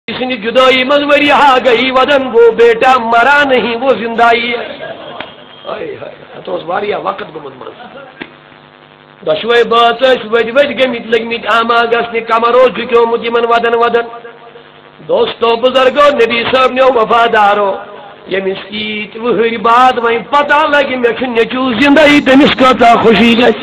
اسنی جدائی مزوری ہا گئی ودن وہ بیٹا مرا نہیں وہ زندہ ہی ہے تو اس واریا وقت گمت مز دشوے بات وج وج گمت لگمت آما گسنی کمرو جھکیومت یمن ودن ودن دوستو بزرگو نبی صاحب نے وفادارو یمس یت وہر بعد وہیں پتہ لگی مے چھ نیچو زندہ ہی تمس کتا خوشی گژھِ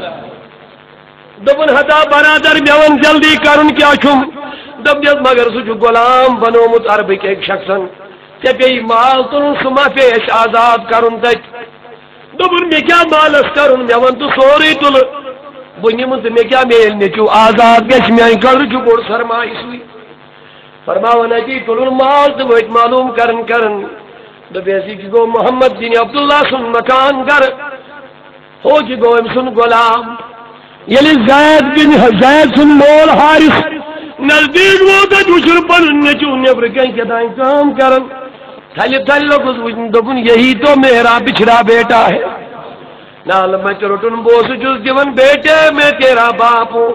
دپن ہتا برادر مے ون جلدی کرن کیا چھم دب جس مگر سہ غلام بنومت عربک ایک شخصن ے پی مال تلن سہ ما پیش آزاد کرن تت دپن مے کیا مالس کرن مے ون تو سوری تل بہ نم تو مے کیا میل نیچو آزاد گژھِ میانہ خٲطرٕ چھُ بوٚڑ سرمایہ سُے فرماون اتی تلن مال تو وت معلوم کرن دپیس یہ گو محمد بن عبداللہ سن مکان گر ہو کہ گو ام سن غلام یل زید سن مول حارث نزدیک ووت وچھن پن نیچو نیبر کن کتان کام کرن تھل لوگس وچھن دپن یہی تو میرا بچھڑا بیٹا ہے نال مچ روٹن بوس چھس دون بیٹے میں تیرا باپ ہوں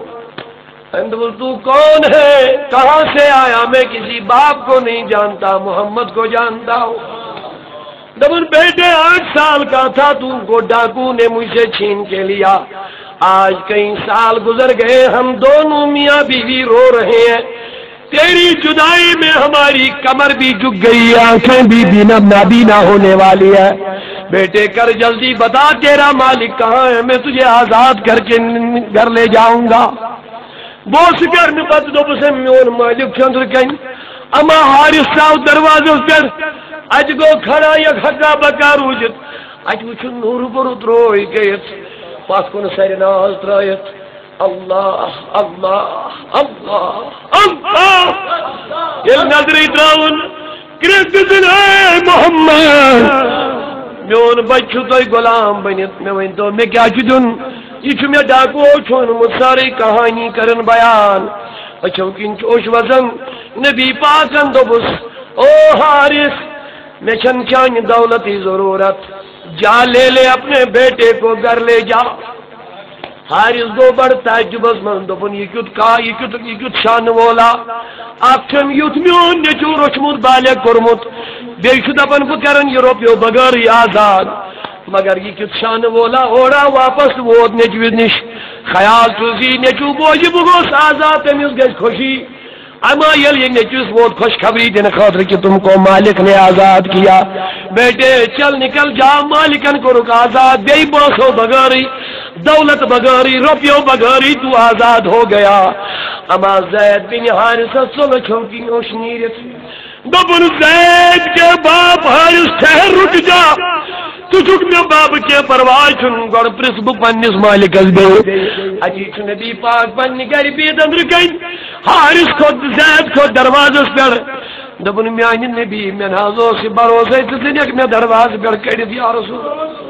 تو کون ہے کہاں سے آیا میں کسی باپ کو نہیں جانتا محمد کو جانتا ہوں دبن بیٹے 8 سال کا تھا تم کو ڈاکو نے مجھ سے چھین کے لیا آج کئی سال گزر گئے ہم دونوں میاں بیوی رو رہے ہیں تیری جدائی میں ہماری کمر بھی جھک گئی آنکھیں بھی نابینا ہونے والی ہے بیٹے کر جلدی بتا تیرا مالک کہاں ہے میں تجھے آزاد کر کے گھر لے جاؤں گا بوس کرنے پتہ دوپس میون مالک چندر کن اما حارث صاحب دروازے پر اج گو کھڑا یک حقا بکا روزت اج وچھن نور برو تروئی گیت پاس کن سر ناز ترائیت اللہ اللہ اللہ اللہ یہ نظری تراؤن کرت دن اے محمد میون بچو تو غلام بنت میں ون تو میں کیا چھ یہ میں ڈاکو چھونمت ساری کہانی کرن بیان اچھو کن چوش وزن نبی پاکن دوبس او حارث میں چھن چانی دولتی ضرورت جا لے لے اپنے بیٹے کو گھر لے جا حارث گو بڑ تعجبس من دپن یہ کیت شان وولا اکھم یوت میون نیچو روچمت بالغ کورمت بیچ دپن بہ کرن یہ روپیو بغیر آزاد مگر یہ کت شان وولا اوڑا واپس ووت نیچو نش خیال چوزی نیچو بوجھ بگوس آزاد تمس گژھِ خوشی اما یل یہ نیچوس ووت خوشخبری دینے خاطر کہ تم کو مالک نے آزاد کیا بیٹے چل نکل جا مالکن کو رک آزاد بے بوسو بغاری دولت بغاری روپیو بغاری تو آزاد ہو گیا اما زید بن حارث صلح چھوکی اوش نیرت دبن زید کے باپ حارث ٹھہر رک جا تجھک میں باب کے پرواہ چھن گوڑ پرس بو پنس مالکس بے اچھی چھن نبی پاک پنی گری بید اندر کن حارث خود زید خود دروازس پر دبن میانی نبی میں نازو سی بروسے تسنیک میں دروازس پر کڑی یا رسول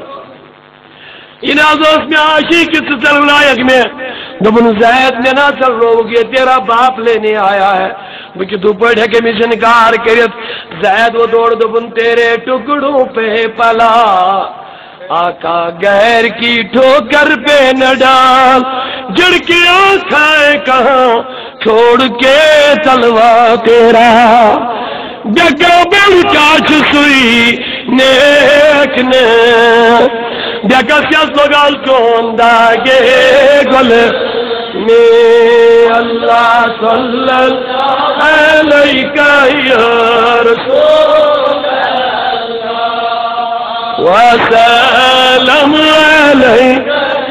انازوس میں عاشق کی چل لائق میں دبن زید میں نہ چل رو گے تیرا باپ لینے آیا ہے مجھے تو پڑھے کہ مجھے انکار کرت زید وہ دوڑ دبن تیرے ٹکڑوں پہ پلا آقا غیر کی ٹھوکر پہ نہ ڈال جڑ کے آنکھیں کہاں چھوڑ کے تلوا تیرا جگہ بل چاچ سوئی نیک نے جگہ سیاس لگال چون داگے گل میں اللہ صلی اللہ علیہ یا رسول اللہ وسلم علیہ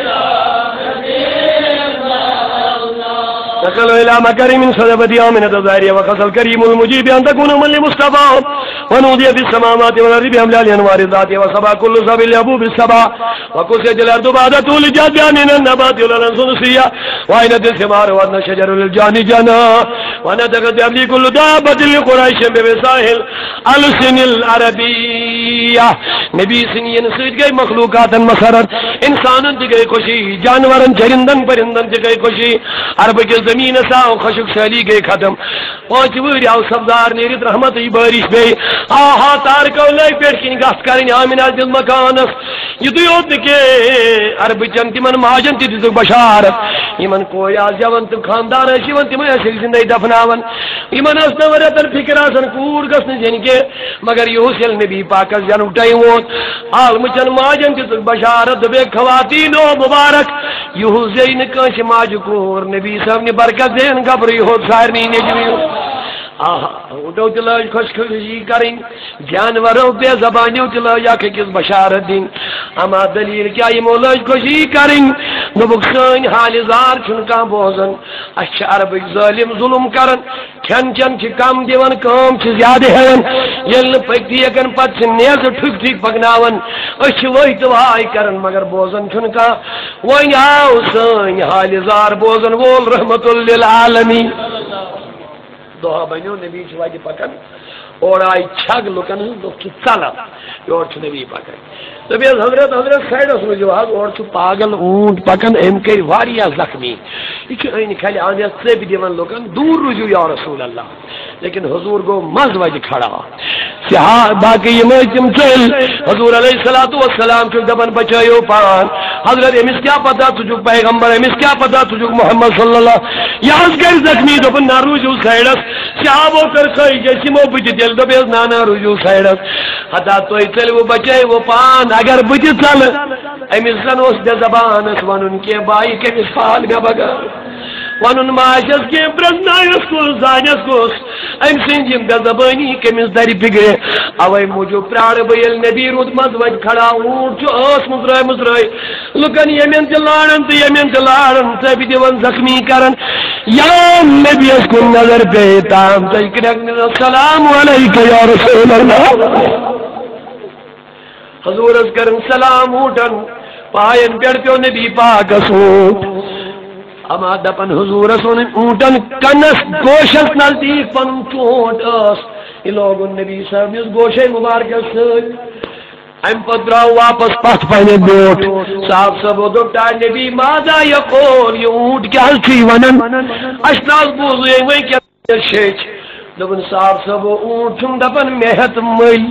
تقلوا إلى مكرم صدبت يومنا تزاريا وخص الكريم المجيب أن تكون من لمصطفى ونودي في السماوات والأرض بأملال أنوار الذات وصبا كل صب اليبو بالسبا وكسيت الأرض بعد طول جادها من النبات والأنصنصية وعينت الثمار وأدنى الشجر للجان جنا ونتقد أبلي كل دابة لقريش ببساهل ألسن العربية نبی سنین سوچ گئی مخلوقات مسرت انسانن تی گئی خوشی جانورن چرندن پرندن تی گئی خوشی عرب کے زمین سا خشک سالی گئی ختم پانچ وری او سبزار نیرت رحمت بارش بے آہا تارکو لے پیٹ کن گس کریں آمینہ دل مکانس یہ یوت کہ عرب چن تمن ماجن تہ دتک بشارت یمن کوئی آز جوان تو خاندار ٲسۍ تم ٲسِکھ زندے دفناون یمن ٲس نہٕ ورٮ۪تن فکر آسان کوٗر گژھنہٕ زینہِ کینٛہہ مگر یِہُس ییٚلہِ نبی پاکس زینُک ٹایم ووت عالمہٕ چن ماجن دتک بشارت دوٚپیکھ خواتیٖنو مبارک یِہُس زیہِ نہٕ کٲنٛسہِ ماجہِ کوٗر نبی صٲبنہِ برکت دِن گبرٕے ہوت سارنٕے نیٚچوِیو اونٹو تہ لج خوشخوشی کریں جانوروں بے زبانیوں تہ لج اکھ أکِس بشارت دن اما دلیل کیا یمو لج خوشی کریں دوٚپُکھ سٲنۍ حالہِ زار چھُنہٕ کانٛہہ بوزان اَسہِ چھِ عربٕکۍ ظٲلم ظلم کران کھٮ۪ن چٮ۪ن چھِ کم دِوان کٲم چھِ زیادٕ ہٮ۪وان ییٚلہِ نہٕ پٔکۍتھٕے ہٮ۪کان پتہٕ چھِ نیزٕ ٹھُکۍ پکناوان أسۍ چھِ ؤہۍ تہٕ واے کران مگر بوزان چھُنہٕ کانٛہہ وۄنۍ آو سٲنۍ حالہِ زار بوزن وول رحمت للعالمین دعا بنو نبی وتہ پکان اور آئی چھگ لکن لوگ ژلان یور نبی پکان دپیس حضرت حضرت سائڈس روزو حظ اور پاگل اونٹ پکان ام کر واریاہ زخمی یہ این کھلہِ آنس ژٔپۍ دِوان لُکن دوٗر روٗزِو یا رسول اللہ لیکن حضور گو مز وجہ کھڑا باقی یم تم چل حضور علیہ الصلوۃ والسلام چھُ دپان بچٲیو پان حضرت أمِس کیا پتہ ژٕ چھُکھ پیغمبر أمِس کیا پتہ ژٕ چھُکھ محمد صلی اللہ یہ حظ کر زخمی دوٚپُن نہ روٗزِو سایڈس صحابو کر خٲہِش أسۍ یِمو بٕتھِ تیٚلہِ دوٚپیس نہ روٗزِو سایڈس ہتا تُہۍ ژٔلِو بچٲیو پان اگر بہٕ تہِ ژلہٕ أمِس زن اوس بے زبانس ونُن کینٛہہ بایہِ کٔمِس فال مےٚ بغٲر ونُن ما آسٮ۪س کینٛہہ پرٛزنٲیُس کُس زانٮ۪س کُس أمۍ سٕنٛدۍ یِم بے زبٲنی کٔمِس دَرِ بِگڑِ اوے موٗجوٗب پرٛارٕ بہٕ ییٚلہِ نبی روٗد منٛز وتہِ کھڑا اوٗنٹ چھُ ٲس مُژرٲے لُکن ییٚمٮ۪ن تہِ لاران تہٕ ییٚمٮ۪ن تہِ لاران ژٔپۍ دِوان زخمی کران یام نبیس کُن نظر پیٚیہِ تام تُہۍ کریٚکھ السلام علیکم یا رسول اللہ حضورس کرن سلام اوٹن پاین پٮ۪ٹھ پیو نبی پاکس اوٹ اما دپن حضورس ون اونٹن کنس گوشس نزدیک پن چونٹ اس یہ لوگن نبی صاحب نس گوشے مبارکس ست ام پت درو واپس پتھ پنے بوٹ صاحب صاحب دپتا نبی ماذا یقول یہ اونٹ کیا چھ ونن اشناس بوز وے کیا شیچ دپن صاحب صاحب اونٹ چھم دپن مہت مل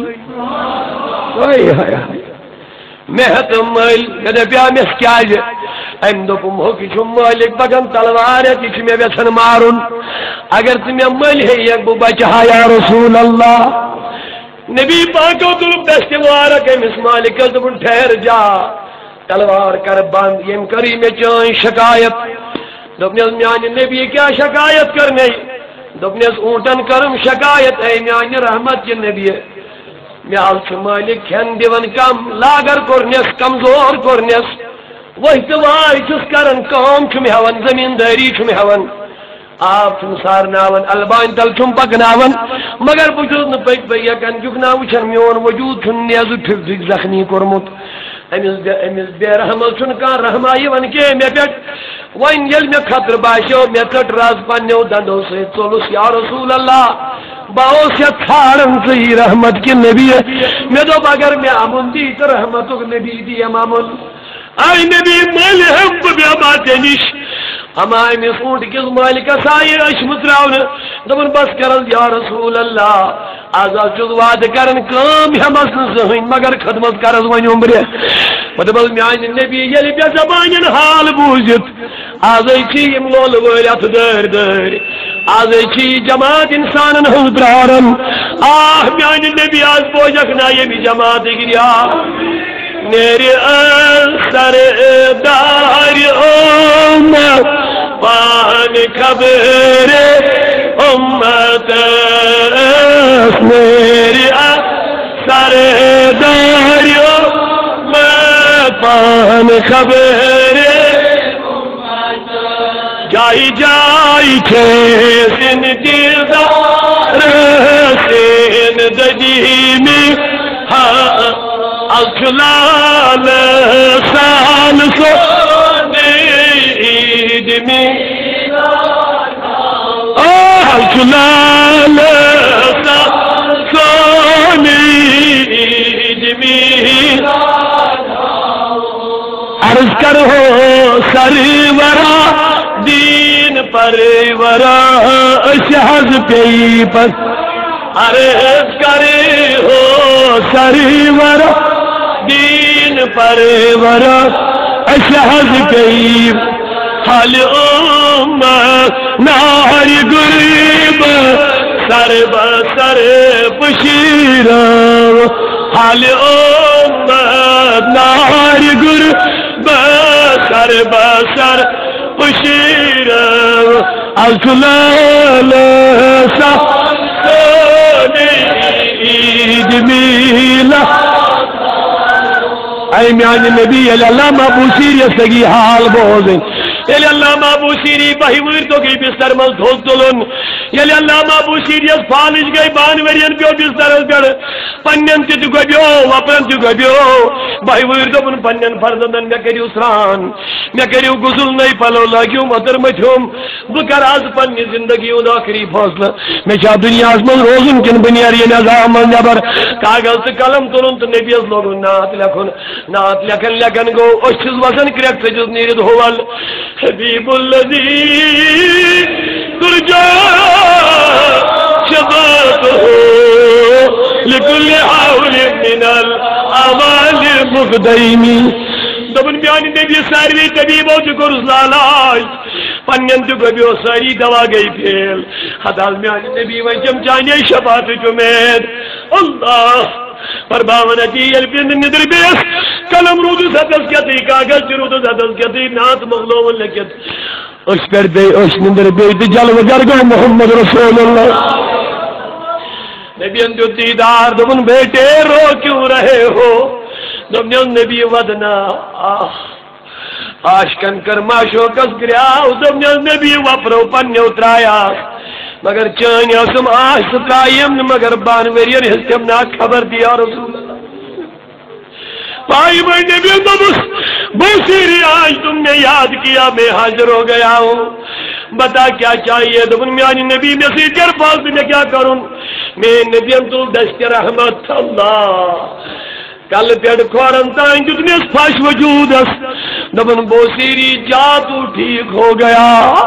محت مل مے دپیا مس کیاز ام دوپم ہوکی چھم مالک پکان تلوار یہ چھ مے ویژھان مارن اگر ژٕ مے مل ہیٚیکھ بہٕ بچہا یا رسول اللہ نبی پاکو تُل دستوارک أمِس مالکس دوٚپُن ٹھہر جا تلوار کر بند یم کری مے چٲنۍ شکایت دوٚپنس میانہِ نبی کیا شکایت کرنے دوٚپنس اونٹن کرم شکایت اے میانہِ رحمت چہِ نبی مے حظ چھُ مالک کھٮ۪ن دِوان کم لاگر کورنس کمزور کورنس وہی تہٕ واے چھُس کران کٲم چھُم ہٮ۪وان زمیٖندٲری چھُم ہٮ۪وان آب چھُم سارناوان البانہِ تل چھُم پکناوان مگر بہٕ چھُس نہٕ پٔکۍ پٔکۍ ہٮ۪کان جُگنا وٕچھان میون وجوٗد چھُنہٕ نیزٕ ٹھُک زخمی کوٚرمُت أمِس بے رحمت چھُنہٕ کانٛہہ رحما یِوان کینٛہہ مےٚ پٮ۪ٹھ وۄنۍ ییٚلہِ مےٚ خطرٕ باسیو مےٚ ژٔٹ رز پننیو دندو سۭتۍ ژوٚلُس یا رسول اللہ بہٕ اوس یتھ ژھانڈان ژٕے رحمت کہِ نبی مےٚ دوٚپ اگر مےٚ امُن دی تہٕ رحمتُک نبی دِیم امُن آے نبی مٔلۍ ہٮ۪مہٕ بہٕ بیٚہما ژےٚ نِش اما أمِس اونٹ کِس مٲلکس آیہِ أچھ مٕژراونہٕ دوٚپُن بس کر حظ یا رسول اللہ آز حظ چھُس وعدٕ کران کٲم ہٮ۪مس نہٕ زٕہٕنۍ مگر خدمت کر حظ وۄنۍ عُمرِ بہٕ دپس میانہِ نبی ییٚلہِ بے زبانٮ۪ن حال بوٗزِتھ آزے چھِ یِم لولہٕ وٲلۍ اتھ دٲرۍ دٲرۍ آزے چھِ یہِ جماعت انسانن ہٕنٛز پرٛاران آہ میانہِ نبی آز بوزکھ نا ییٚمہِ جماعتٕکۍ رِیاض نیرِ سردار امت پان خبر امتس نیرِ سردار امت پان خبر جائی جائی چھے سن دیدار سن دجیمی الجلال سال سونی عید میں الجلال سال سونی عید میں عرض کرو سرورا دین پرورا شہز پی پر عرض کرے ہو سرور دین پرور اشہد کئی حال امت نار غریب سر بسر بشیر حال امت نار غریب سر بسر بشیر ازلال عید میلا اے میان نبی علامہ ابو سیری سگی حال بوزن یلی علامہ ابو سیری بہی ور تو گئی بستر مل دھوک تلن یلی علامہ ابو سیری فالج گئی بانورین پیو بستر گڑ پنن تی گبیو وپن تی گبیو بہی ور دپن پنن فرزندن مے کریو سران مے کریو غسل نئی پلو لاگیو مدر مچھوم بکر آز پنی زندگی اون آخری فاصلہ میں چاہ دنیا من روزن کن بنیار یہ نظام نبر کاغذ قلم تلن تو نبی اس لوگن نات لکھن نات لکھن لکھن گو اشز وزن کریک سجز نیرد ہوال حبیب الذی ترجا شبابه لكل حول من الأعمال مقدمی دبن بیانی نبی ساروی طبیب ہو چکو رسلالائی پنین تو گبیو ساری دوا گئی پھیل خدال بیانی نبی وجم چانی شفاعت جمید اللہ پر باونتی یلپین ندر بیس کلم رودو سدس کتی کاغذ رودو سدس کتی نات مغلوم لکت اس پر بے اس ندر بیت جلو گرگو محمد رسول اللہ نبی اندو دیدار دبن بیٹے رو کیوں رہے ہو دبن نبی ودنا آشکن کر ماشو کس گریا دبن نبی وپرو پنیو ترایا مگر چانی اسم آش سترائیم مگر بانویرین حسکم نا خبر دیا رسول اللہ پائی میں نبی اندو بوسیری آج تم نے یاد کیا میں حاضر ہو گیا ہوں بتا کیا چاہیے دبن میانی نبی نصیر کر پاس میں کیا کروں میں نبی اندو دشت رحمت اللہ کل پیڑ کھورن تائیں جتنے پاش وجود اس دبن بوسیری جا تو ٹھیک ہو گیا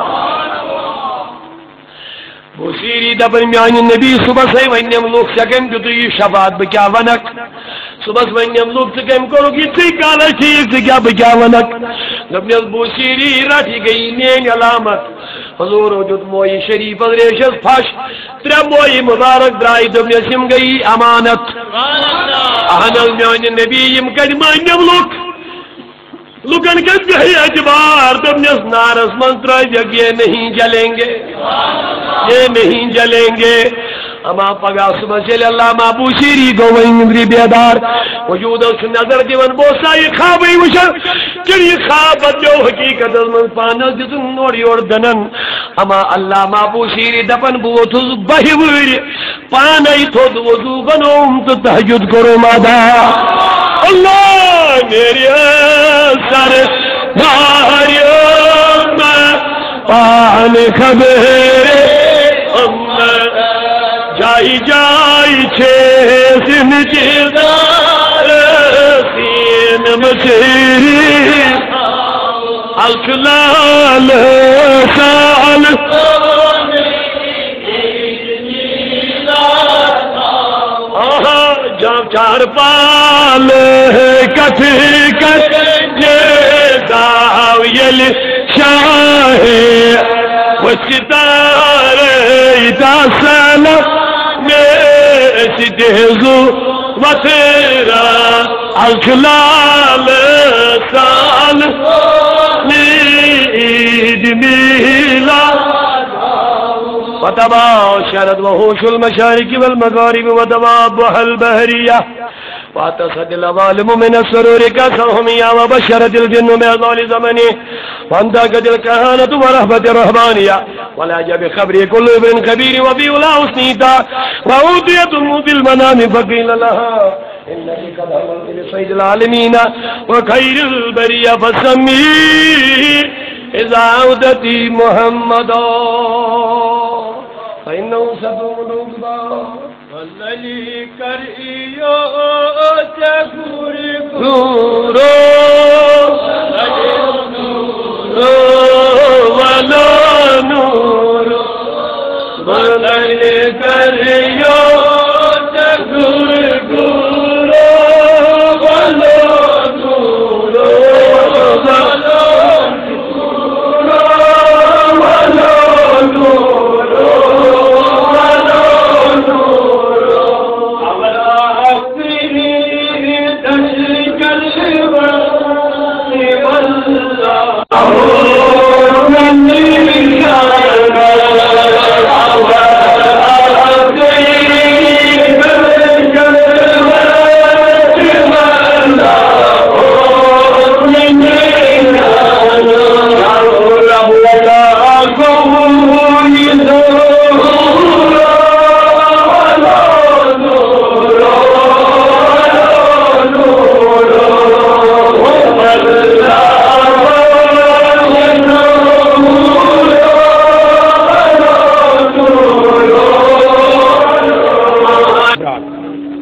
بوسیری دبن میانی نبی صبح سے ونیم لوگ سکم جو تو یہ شفاعت بکیا ونک صبح سے ونیم لوگ سکم کرو گی تی کالا چیز کیا بکیا ونک دبن بوسیری راٹھی گئی نین علامت حضور وجود موئی شریف ادریشت پاش ترہ موئی مبارک درائی دبن سم گئی امانت احنال میانی نبی یم کجمان نیم لوگ لکن کس گئی اجبار دبنیس نارس منتر یہ نہیں جلیں گے یہ نہیں جلیں گے اما پگا صبح سے اللہ ما بوشیری گو ویندری بیدار وجود اس نظر دیون بوسا یہ خوابی وشر چری خواب جو حقیقت من پانل جتن نوڑی اور دنن اما اللہ ما بوشیری دپن بوتوز بہی ویری پانائی تھود وضو بنوم تو تحجد کرو مادا اللہ میری سر ماریم پان خبر جائی جائی چھے سن چیدار سین مچیری الکلال سال جام چار پال کٹ کٹ یہ داویل شاہ وستار ایتا سلام میں سیدھو وطیرا الکلال سال عید میلا وتبا شرد وحوش المشارق والمغارب وتبابها البحرية واتصد العوالم من السرور كسرهمية وبشرت الجن بأضال زمنه وانتقد الكهانة ورهبة الرهبانية ولا جاء بخبر كل ابن كبير وفي ولا حسنيتا وأوتيت بالمنام فقيل لها إنك قد عملت لصيد العالمين وخير البرية فسميه إذا عودتي محمدا فإنه ستوم الأقبى والذي كرئيو تكوري كورو ولا نور والذي كرئيو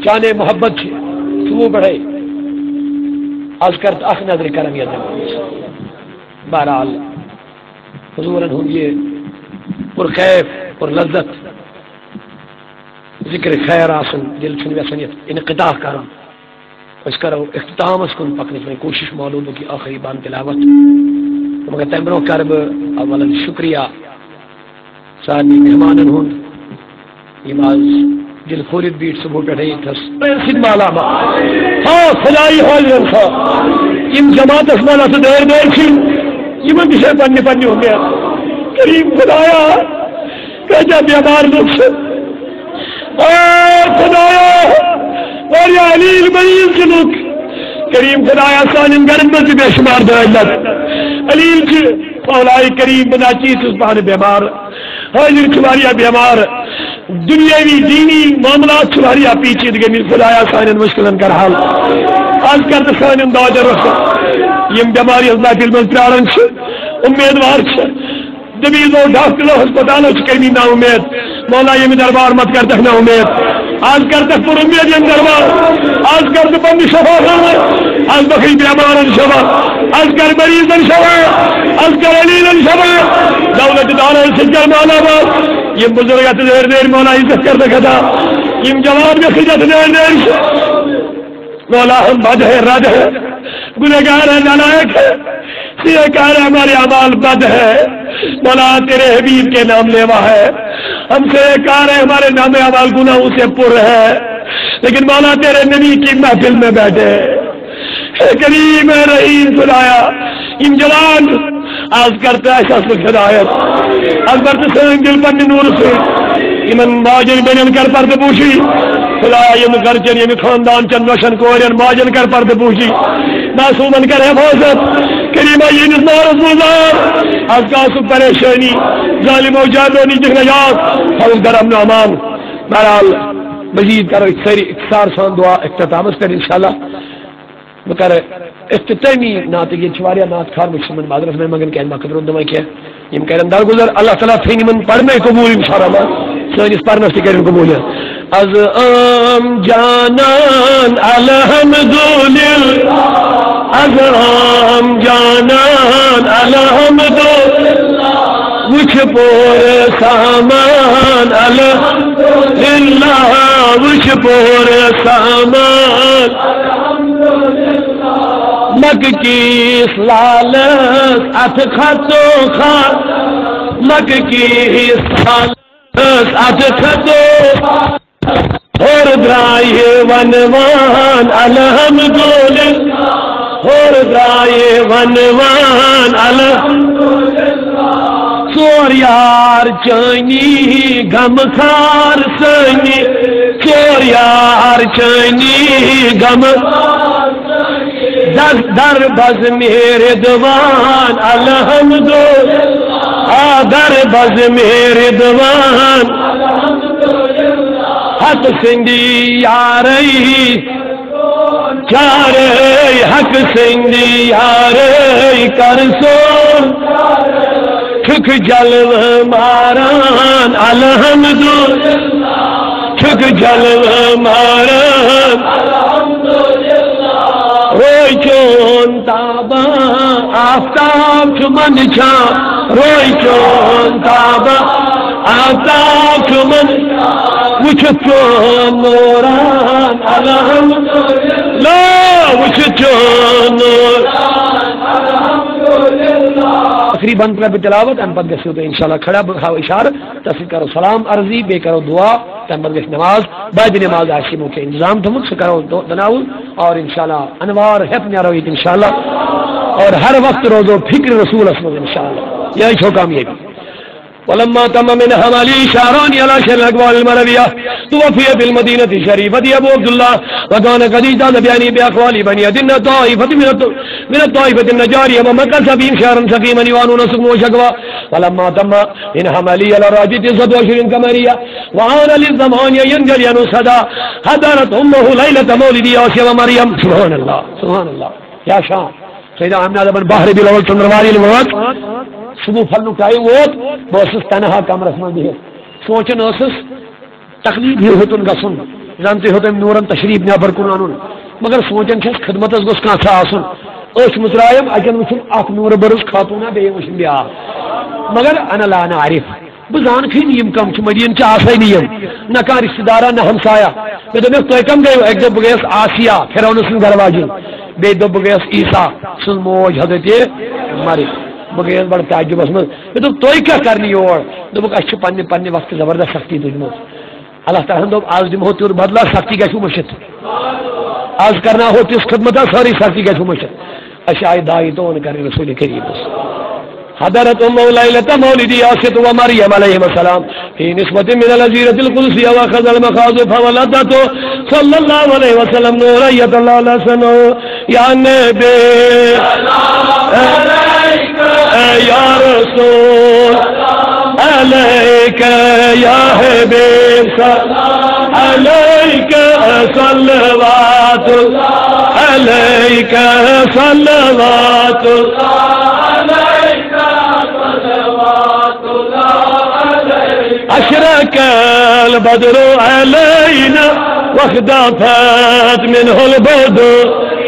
چانے محبت صبح بڑھے از کرت اخ نظر کرم یا بہرحال حضورن ہوں یہ پر خیف پر لذت ذکر خیر آسن دل چھن ویسنیت انقطاع کرم اس کرو اختتام اس کن پکنی میں کوشش معلوم کی آخری بان تلاوت مگر تمبروں کرب اولا شکریہ سانی مہمانن ہوں یماز دل خورد بیٹ صبح پڑھے تھس سید مالا ما ہاں خدای حال رنخا یم جماعت اسمانا سے دیر دیر چھ یمن دشے پنی پنی ہو گیا کریم خدایا کجا بیمار لوگ سے خدایا اور یا علیل مریض کے لوگ کریم خدایا سانن گرم میں سے بے شمار دے اللہ علیل چھ مولائی کریم بنا چیز اس بہانے بیمار حاضر چواریا بیمار دنیاوی دینی معاملات چواریا پیچیدگی من خدایا سانن مشکلن کر حال آج کرد سانن داجر رکھا یم بیماری اللہ دل من پرارن چھ امیدوار چھ دبیز و ڈاکٹر ہسپتالوں چھ کرمی نا امید مولا یم دربار مت کر دکھنا امید آج کر تک پر امید یم دربار آج کر تک بند شفا فرمائے آج بخی بیمارن شفا آج کر مریضن شفا آج کر علیلن شفا دولت دارن سجر مولا بات یم بزرگت دیر دیر مولا عزت کر دکھا تھا یم جواب میں خجت دیر دیر مولا ہم بد ہے رد ہے گنہگار ہے نالائق ہے یہ کہہ رہے ہمارے اعمال بد ہے مولا تیرے حبیب کے نام لیوا ہے ہم سے کہہ رہے ہمارے نام اعمال گناہوں سے پر ہے لیکن مولا تیرے نبی کی محفل میں بیٹھے کریم رحیم خدایا ان جوان آج کرتے احساس ہدایت آج کرتے سنگ دل پر نور سے ایمن ماجن بینن کر پرد پوشی خدایا یم گرچن یم خاندان چند روشن کورین ماجن کر پرد پوشی معصومن کر حفاظت کریمہ یہ نظمار رسولار از کاسب پریشانی ظالم و جادونی جہن یاد حوض در امن و امان بہرحال مزید کرو اکثار سان دعا اختتامس کر انشاءاللہ بکر اختتامی نات یہ چواریا نات خار مجھسمن معذرت میں مگن کہ علمہ قدرون دمائی کیا یم کہرن در گزر اللہ تعالیٰ فینی من پڑھنے قبول انشاءاللہ سانیس پڑھنا سے کہرن قبول ہے از جانان الحمدللہ از جانان الحمدللہ وچھ پور سامان الحمدللہ وچھ پور سامان مک کی سالس ات خطو خط مک کی سالس ات خطو اور درائے ونوان الحمدللہ اور درائے ونوان الحمدللہ چور یار چانی غم خار سنی چور یار چانی غم در بز میرے دوان الحمدللہ در بز میرے دوان حق سندی یاری چارے حق سندی یاری کرسون چھک جلو ماران الحمدللہ چھک جلو ماران روئی چون تابا آفتاب چمن چھا روئی چون تابا آفتاب چمن وچھ چون نوران الحمدللہ وچھ چون نوران الحمدللہ آخری بند پر تلاوت ان پد گسو تو انشاءاللہ کھڑا بخاو اشارہ تصدیق کرو سلام عرضی بے کرو دعا تم پد گس نماز بعد نماز عاشموں کے انتظام تم سے کرو تناول اور انشاءاللہ انوار ہپ نہ رویت انشاءاللہ اور ہر وقت روزو فکر رسول اسمد انشاءاللہ یہی چھو کامیابی ولما تم من حمالي شهران على شر الأقوال المروية توفي في المدينة الشريفة أبو عبد الله وكان قد اجتاز بيعني بأقوال بني أدنى طائفة من الطائفة النجارية ومكث فيهم شهرا سقيما يوانون سقم وشكوى ولما تم من حمالي على راجة 27 قمرية وعان للزمان ينجل ينصدا حضرت أمه ليلة مولد آسيا ومريم سبحان الله سبحان الله يا شام سيدنا عمنا بن بحر بالأول چندرواری الموت صبح پھلن ٹائم ووت بہت تنہا کمرس من بہت سوچن تکلیف ہی ہوتن گھن زن تہ تم نورن تشریف نیبر کن ان مگر سوچان چھس خدمت گوس کانٛہہ آسُن أچھ مترایم اکن وچھم اکھ نور برس خاتونا بیٚیہِ وچھم بیاکھ مگر انا لا نعرف بہ زانکھٕے نہٕ یِم کم چھِ مدیٖنہٕ چھِ آسٲنی یِم نہ کانٛہہ رشتہٕ دارا نہ ہمسایا مےٚ دوٚپمَکھ تُہۍ کم گٔیو اکہِ دۄہ بہٕ گٔیَس آسیا فرعون سٕنٛز گھر واجِنۍ بیٚیہِ دۄہ بہٕ گٔیَس عیسیٰ سٕنٛز موج حضرت مریم بہٕ گٔیَس بڑٕ تعجبس منٛز مےٚ دوٚپ تُہۍ کیٛاہ کرنہِ یور دوٚپُکھ اَسہِ چھِ پننہِ پننہِ وقتہٕ زبردست سختی تُجمٕژ اللہ تعالیٰ ہن دوٚپ آز دِمہو تیُتھ بدلا سختی گژھِ مٔشِتھ آز کرناوہو تِژھ خدمت سٲرٕے سختی گژھِ مٔشِتھ اَسہِ آیہِ داعی تون کرٕنۍ رسول کریٖمس حضرت لیلة مولد یاسط و مریم علیہم السلام فی نسبت من العزیرة القدسیہ وخذ المخاض فولدته صلی اللہ علیہ وسلم نوریت اللہ لسنو یا نبی علیک یا رسول علیک یا حبیب علیک صلوات علیک صلوات أشرق البدر علينا واختفت منه البدر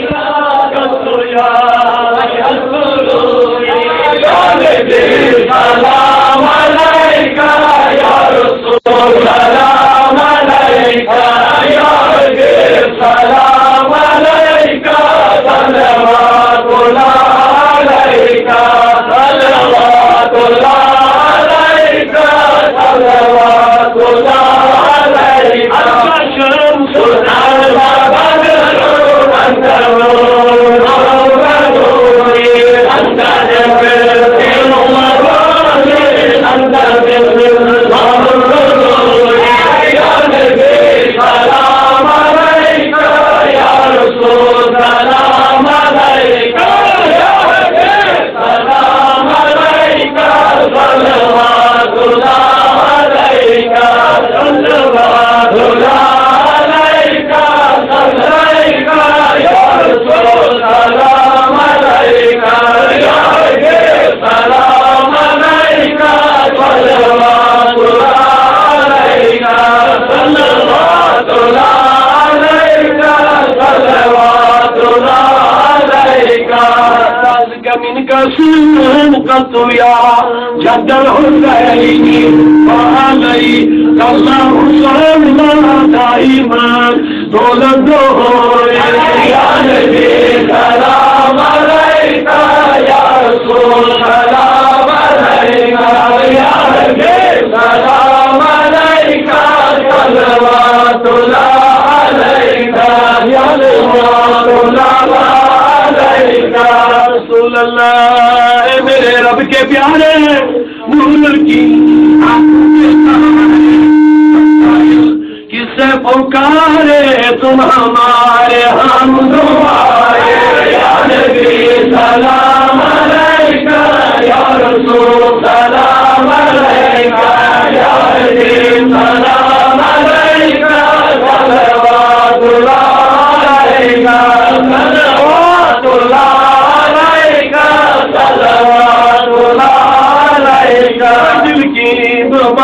سلام عليك يا رسول سلام عليك يا حبيب سلام عليك صلوات الله عليك صلوات الله عليك صلوات الله عليك أنت شمس أنت بدر أنت نور أنت جبل قلت يا جد الحسين وعليك الله صلى دائما طول الدهور يا نبي سلام عليك يا رسول سلام عليك يا حبيب سلام عليك صلوات الله عليك يا صلوات الله عليك رسول اللہ میرے رب کے پیارے نور کی کسے پکارے تم ہمارے ہم تمہارے یا نبی سلام علیکہ یا رسول سلام علیکہ یا حبیب سلام علیکہ صلوات اللہ علیکہ صلوات اللہ دل کی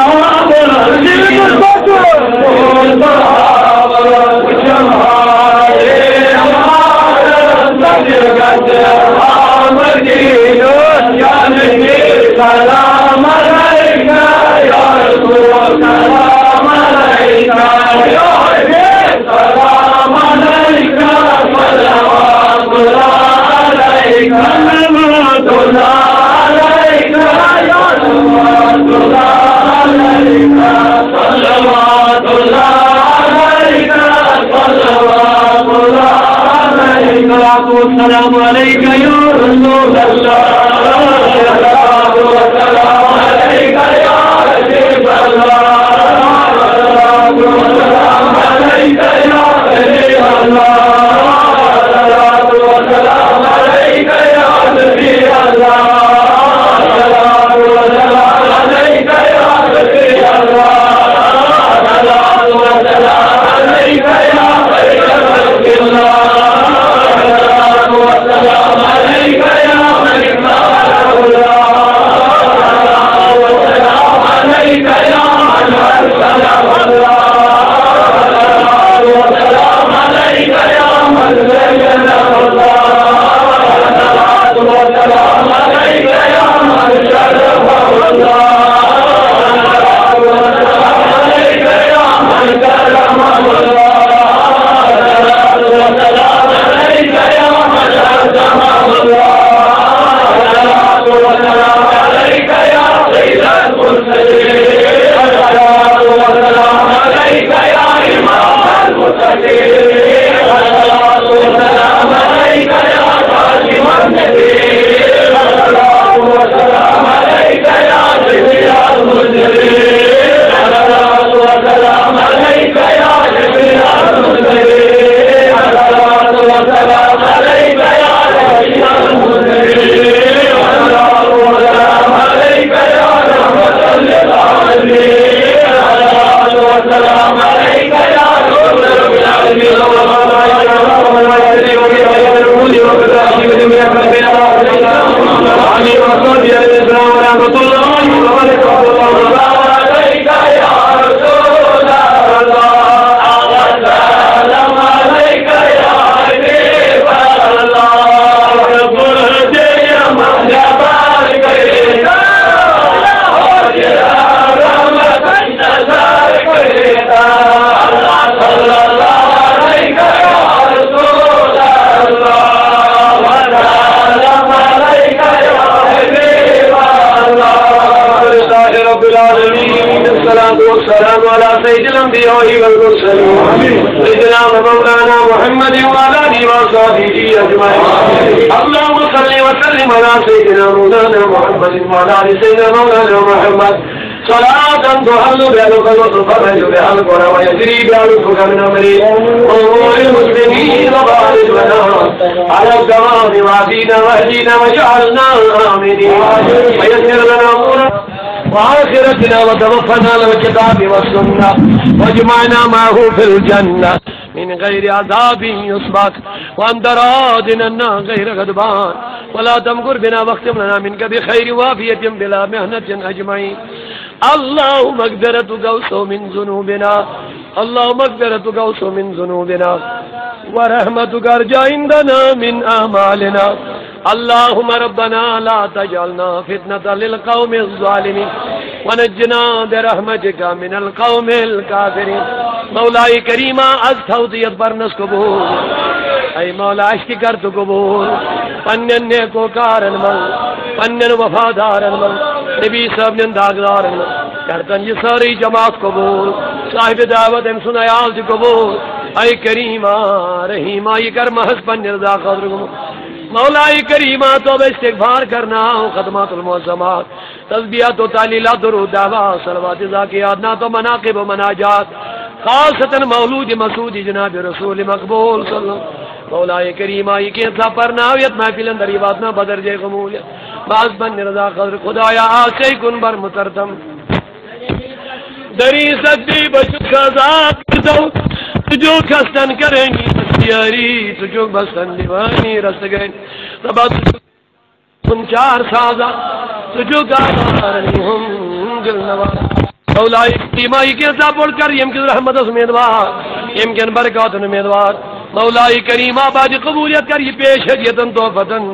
سلام علیکہ یا رسول سلام علیکہ یا حبیب سلام علیکہ صلوات اللہ علیکہ صلوات اللہ علیکہ یا صلوات اللہ علیکہ صلوات اللہ علیکہ صلوات اللہ علیکہ السلام علیکہ یا رسول اللہ السلام علیکہ یا حبیب اللہ السلام علیکہ یا حبیب اللہ السلام علیکہ یا حبیب اللہ وبركاته جميع خلقنا علي وصحبه الإسلام ورحمة الله وبركاته عليك يا رسول الله السلام عليك يا حبيب الله قلت يا من جبارك يا رحمة نزارك الله صلى الله عليك يا رسول الله وسلم عليك يا حبيب الله لله رب العالمين الصلاة والسلام على سيد الأنبياء والمرسلين سيدنا ومولانا محمد وعلى آله وصحبه أجمعين اللهم صل وسلم على سيدنا مولانا محمد وعلى آل سيدنا مولانا محمد صلاة تحل بها القلب وتفرج بها القرى ويجري بها الفك من أمري أمور المسلمين وبارك لنا على الدوام وعافينا واهدينا وجعلنا آمنين ويسر لنا أمورنا وآخرتنا وتوفنا على الكتاب والسنة واجمعنا معه في الجنة من غير عذاب يسبق وأنت راض عنا غير غضبان ولا تمكر بنا واختم لنا منك بخير وافية بلا مهنة أجمعين اللهم مغفرتك أوسع من ذنوبنا اللهم مغفرتك أوسع من ذنوبنا ورحمتك أرجى عندنا من أعمالنا اللهم ربنا لا تجعلنا فتنة للقوم الظالمين ونجنا برحمتك من القوم الكافرين مولاي كريما از توضیت برنس قبول اے مولا عشق کر تو قبول پنن نیکو کارن من پنن وفادارن من نبی صاحب نے داغدارن من کرتن یہ ساری جماعت قبول صاحب دعوت ام سنیال جی قبول اے کریما رحیما یہ کر محض پنن رضا قدر قبول مولا کریما تو استغفار کرنا خدمات المعظمات تسبیحات و تعلیلات درود دعوات صلوات ذاکیات نعت و مناقب و مناجات خاصتاً مولود مسعود جناب رسول مقبول صلی اللہ مولا کریما یہ کیسا پرناویت محفل اندر عبادنا بدر جے قمول بعض بن رضا قدر خدایا آسے کن بر متردم دری سکتی بچو خزاب کردو تجھو کستن کرنی بسیاری تجھو بستن دیوانی رست گئن ربا تجھو چار سازا تجھو گارنی ہم دل نواز مولائی قیمائی کے ساتھ بڑھ کر یمکن رحمت اس امیدوار یمکن برکات امیدوار مولائی کریم آباد قبولیت کر یہ پیش ہدیتن توفتن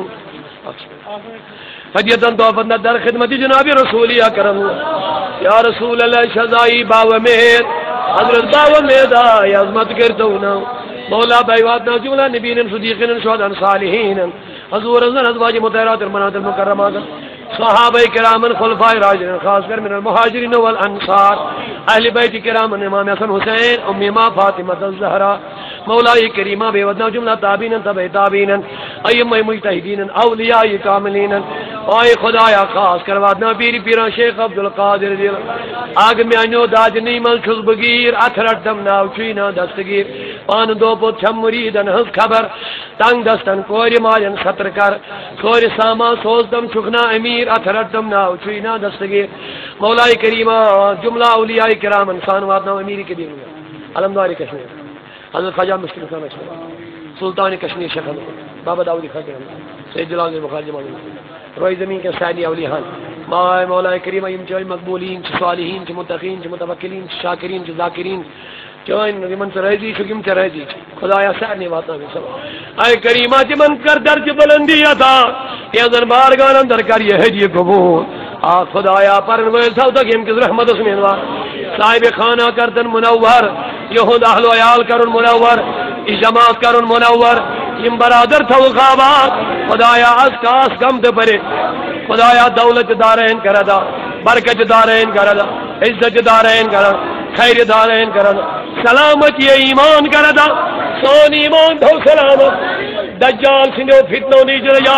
ہدیتن توفتن در خدمت جناب رسول اکرم یا رسول اللہ شزائی باو میر حضرت باو میدا یا عظمت کرتونا مولا بیواتنا جملہ نبین صدیقین شہدان صالحین حضور ازن ازواج مطہرات المنات المکرمات صحابہ کرام خلفاء راشدین خاص کر من المہاجرین والانصار اہل بیت کرام امام حسن حسین ام ما فاطمہ الزہرا مولا کریمہ بے ودنا جملہ تابعین تبع تابعین ائمہ مجتہدین اولیاء کاملین اے خدایا خاص کر ودنا پیر پیران شیخ عبد القادر دی آگ میانو داج نیمل چھس بگیر اتھرٹم ناو چینا دستگیر پان دو پوت چھم مریدن ہز خبر تنگ دستن کوری مالن سطر کر کوری ساما سوزدم چھکنا امیر اتھرٹم ناو چینا دستگیر مولا کریمہ جملہ اولیاء کرام انسان وادنا امیر کے دین علمداری کشمیر حضرت خواجہ مشکل خان سلطان کشمیر شیخ بابا داؤدی خاطر سید جلال بخاری جمال روئی زمین کے سائنی اولیاء مولا کریم چھ مقبولین چھ صالحین چھ متقین چھ متوکلین چھ شاکرین چھ ذاکرین چون من چرایزی چکم چرایزی خدایا سائنی واتا بھی سب اے کریمہ چھ من کر درج بلندی عطا یہ دربار گان اندر کر یہ ہدیہ قبول خدایا پر ویل تھا تک ہم کس رحمت اس منوار صاحب خانہ کردن منور یہود اہل و عیال کرن منور اجماعت کرن منور یم برادر تھو خوابات خدایا از کاس کم دے پرے خدایا دولت دارین کردا برکت دارین کردا عزت دارین کردا خیر دارین کردا سلامتی ایمان کردا سون ایمان تو سلامت دجال سنو فتنو نیج نجا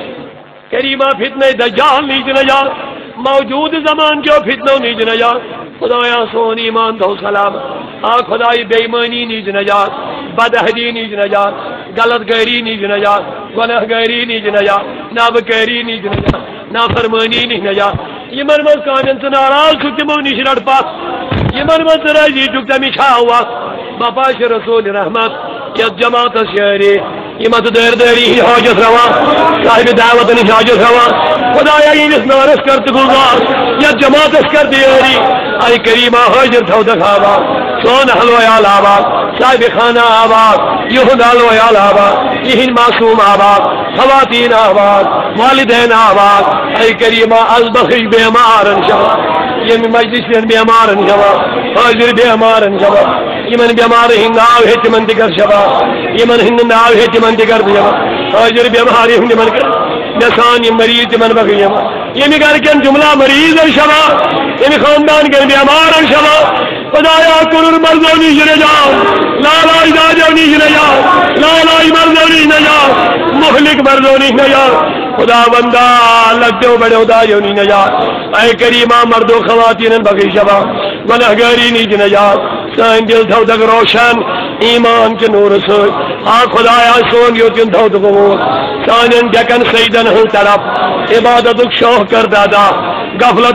کریمہ فتنہ دجال نیج نجا موجود زمان جو فتنو نیج نجا خدایا سون ایمان تو سلامت خدای بے ایمانی نیج نجات بدہدی نیج نجات غلط گہری نیج نجات گناہ گہری نیج نجات نابکاری نیج نجات نافرمانی نیج نجات یمن مز کانن سے ناراض چھو تمو نش رٹ پاس یمن مز راضی چھو تمی چھا ہوا بپاش رسول رحمت یا جماعت شہری یہ مت دیر دری حاجت روا صاحب دعوت نش حاجت روا خدایا انس نارس کرت گزار یا جماعت کر دیری اے کریمہ حاجت تھو دکھاوا سون حلویال آباد صاحب خانہ آباد یہ حلویال آباد یہ معصوم آباد خواتین آباد والدین آباد اے کریمہ ازبخش بیمارن شوا یہ مجلس بیمارن شوا حاضر بیمارن شوا یمن بیمار ہند ناو ہے تمن تہ کر شفا یمن ہند ناو ہے تمن تہ کر شفا حاضر بیمار ہند من کر نسان یہ مریض تمن بخش شفا یہ گھر کن جملہ مریض شفا یہ خاندان کے بیمار شفا خدایا کرن مرضونی نجات لا لا اجازونی نجات لا لا مرضونی نجات مہلک مرضونی نجات خدا بندہ لگتے ہو بڑے خدا جونی نجات اے کریمہ مرد و خواتین بخش شفا گنہگاری نیچ نجات سان دل تھو تک روشن ایمان کے نور سے آ خدایا سون یو تن تھو تک وہ سان ڈکن سیدن ہن طرف عبادت شوق کر دادا غفلت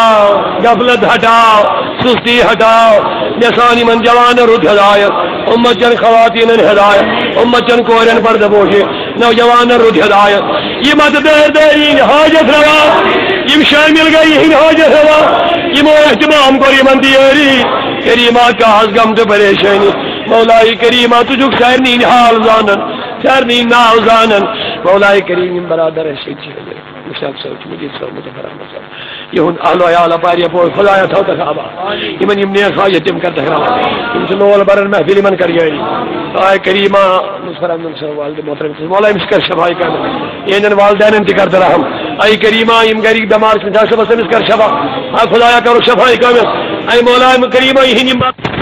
ہٹاؤ سستی ہٹاؤ نسانی من جوان رد ہدایت امت چن خواتین ہدایت امت چن کورن پر دبوشے نوجوان رد ہدایت یہ مت دیر دری حاجت روا یہ شامل گئی حاجت روا یہ اہتمام کو من دیری کریمہ کا غم تو پریشانی مولائی کریمہ تجھک سہرنی حال زانن سہرنی ناو زانن مولائی کریم برادر ہے شیچی ہے مشاق سوچ مجید سو متفرم صاحب یہ ہن اہل و عیال پاری پور خدایا تھو تخابا یمن یم نیک خواہ یتیم کر تخابا یم سنول برن محفل من کر گئی آئے کریمہ مسفرم صاحب والد محترم مولائی مسکر شفائی کر یہ جن والدین انتظار درہم اے کریمہ یم غریب بیمار سے جاسب سے مسکر شفا اے خدایا کرو شفائی کر اے مولائی کریمہ یہ نیم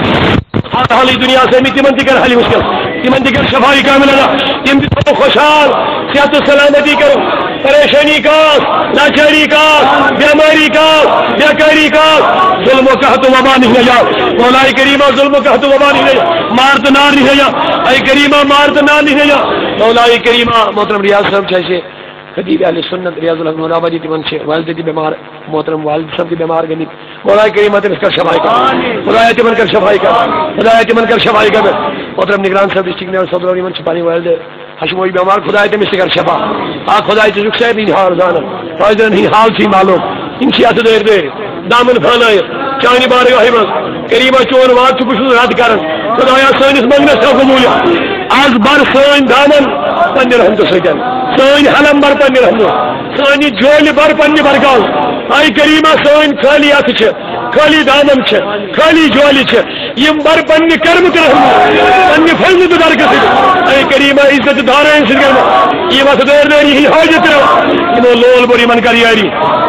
حالی دنیا سے میں تمن ذکر حالی مشکل تمن ذکر شفائی کامل اللہ تم تو خوشحال صحت و سلامتی کرو پریشانی کا لاچاری کا بیماری کا بیکاری کا ظلم و قحط و وبا نہیں لیا مولائی کریمہ ظلم و قحط و وبا نہیں لیا مارت نار نہیں لیا اے کریمہ مارت نار نہیں لیا مولائی کریمہ محترم ریاض صاحب چاہیے خطیب اہل سنت ریاض الحق مولابادی تمن سے والد دی بیمار محترم والد صاحب کی بیمار گنی مولائی کریمہ تم اس کا شفائی کا خدایا تمن کر شفائی کا خدایا تمن کر شفائی کا محترم نگران صاحب ڈسٹرکٹ میں صدر من چھپانی والد حشموئی بیمار خدایا تم اس کر شفا آ خدایا تو رخ صاحب نہیں حال زانا فائدہ نہیں حال تھی معلوم ان کی ات دیر دیر دامن پھانا چانی بار احمد کریمہ چون وات چھ بشو رد کرن خدایا سانس منگنس کا قبول آز بر سان دامن پنہ رحمت سجن سان حلم بر پنہ رحمت سانی جول بر پنہ برکال آئی کریمہ سان خالی ات خالی دامن خالی جولی یم بر پنہ کرمت رحمت پنہ فضل تو برکت اے کریمہ عزت دارین سے کرم یہ وقت دیر دیر یہ حاجت رو یہ لول بری من کر یاری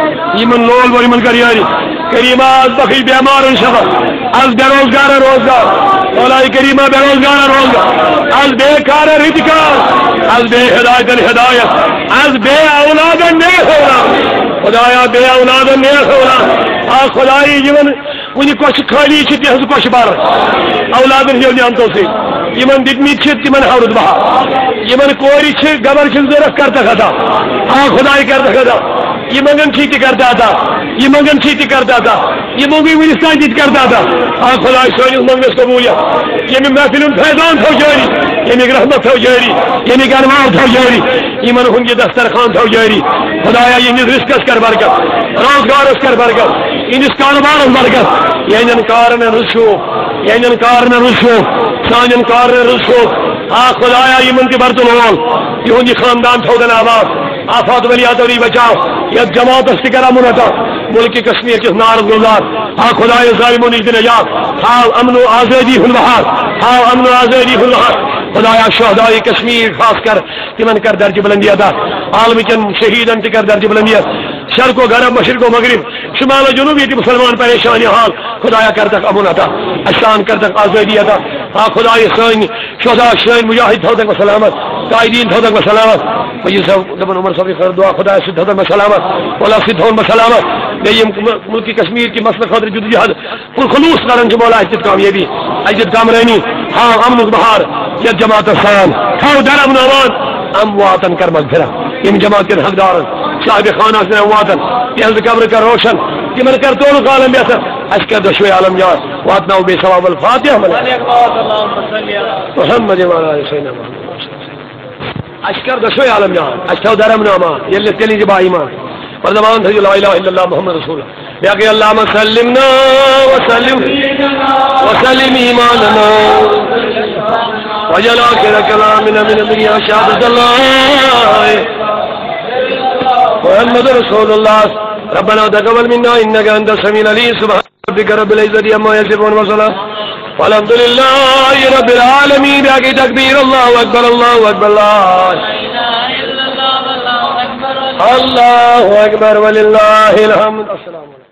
یہ لول بری من کر یاری کریمہ از بخی بیمار شفا از بے روزگار روزگار مولائی کریمہ بے روزگار روزگار از بیکار رزقار از بے ہدایت ہدایت از بے اولاد نیک ہونا خدایا بے اولاد نیک ہونا آ خدائی یمن ونی کوش خالی چھ تہذ کوش بار اولاد ہیو نعمتوں سے یمن دتمی چھ تمن حورت بہا یمن کوری چھ گبر چھ ضرورت کرتا خدا ہاں خدائی کرتا خدا یہ منگن چیتی کرتا تھا یہ منگن چیتی کرتا تھا یہ موگی ورستان چیت کرتا تھا ہاں خدا سونی منگنس قبول یہ میں محفل فیضان تھو جاری یہ میں رحمت تھو جاری یہ میں انوار تھو جاری یہ من ہوں یہ دسترخوان تھو جاری خدایا یہ رزقس کر برکت روزگارس کر برکت انس کاروبارس برکت یہ کارن رسو یہ کارن رسو سان کارن رسو ہاں خدایا یہ من کے برتن ہول یہ خاندان تھو دن آباد آفات ولیات وری بچاؤ یہ جماعت استقرا منعتا ملک کشمیر کس نار گزار ہاں خدای ظالموں نے نجات ہاں امن و آزادی ہنوہار ہاں امن و آزادی ہنوہار خدایا شہدائی کشمیر خاص کر تمن کر درج بلندی عطا عالم چن شہیدن کر درج بلندی شرق و غرب مشرق و مغرب شمال و جنوب یہ مسلمان پریشانی حال خدایا کر تک امن عطا احسان کر تک آزادی عطا ہاں خدای سائن شہداء شائن مجاہد تھو تک سلامت قائدین تھو تک سلامت مجھے سب دبن عمر صاحب خیر دعا خدا سے تھو تک سلامت مولا سے تھو سلامت یہ ملک کشمیر کی مسئلہ خاطر جد جہاد خلوص کرن جو مولا عزت کامیابی عزت کامرانی ہاں امن بہار یا جماعت سلام ہاں در امن امان امواتن کر مغفرہ یم جماعت کے حقدار صاحب خانہ سے امواتن یہ قبر کا روشن کہ من کر طول عالم بیسر اشکر دشوی عالم یار واتنا بے ثواب الفاتحہ محمد وعلى آل سيدنا محمد اشکر دشوی عالم جان اشتو درم ناما يلي تلي جبا ایمان وردمان تجو لا الہ الا اللہ محمد رسول اللہ بیاقی اللہم سلمنا وسلم ایماننا وجل آخر کلامنا من الدنیا شہادت اللہ محمد رسول اللہ ربنا تقبل منا انك انت السميع العليم سبحان ربك رب العزة عما يصفون وسلام والحمد لله رب العالمين باقي تكبير الله اكبر الله اكبر الله اكبر ولله الحمد. السلام عليكم.